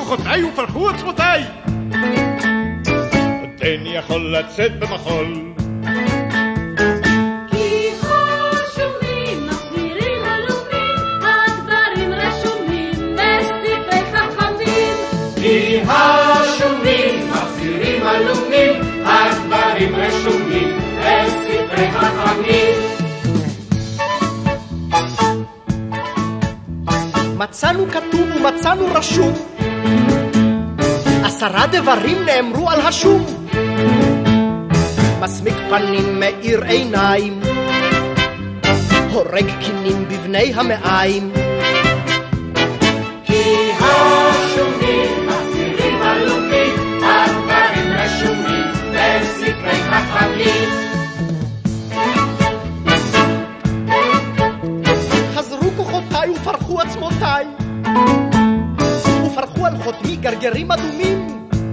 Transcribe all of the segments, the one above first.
כוחותיי ופרחו עצמותיי. עודני יכול לצאת במחול. כי חשובים, מחזירים עלומים, הדברים רשומים בספרי חכמים. כי חשובים, מחזירים עלומים, הדברים רשומים בספרי חכמים. מצאנו כתוב ומצאנו רשום, 10 דברים נאמרו על השום. מסמיק פנים מאיר עיניים, הורג קינים בבני המעיים. כי השומים מחזירים עלומים, הדברים רשומים בספרי חכמים. חזרו כוחותיי ופרחו עצמותיי, ופרחו על חותמי גרגרים אדומים.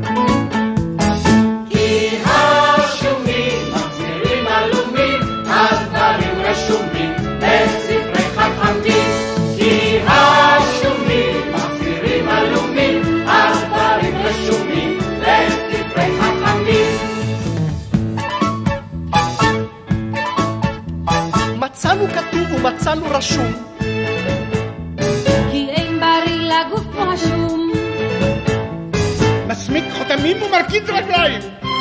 כי השומים מחזירים עלומים, הדברים רשומים בספרי חכמים. כי השומים מחזירים עלומים, הדברים רשומים בספרי חכמים. מצאנו כתוב ומצאנו רשום, כי אין בריא לגוף כמו השום. מסמיק חותמים ומרקיד רגליים.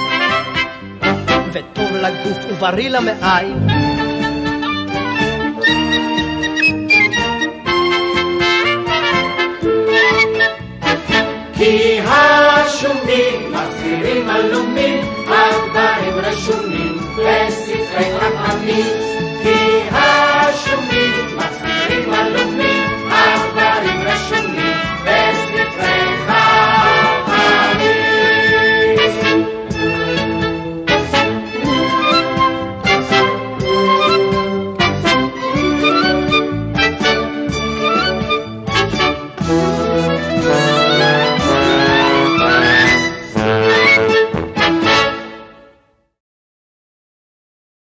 וטוב לגוף ובריא למעיים. כי השומים מחזירים עלומים, הדברים רשומים בספרי חכמים.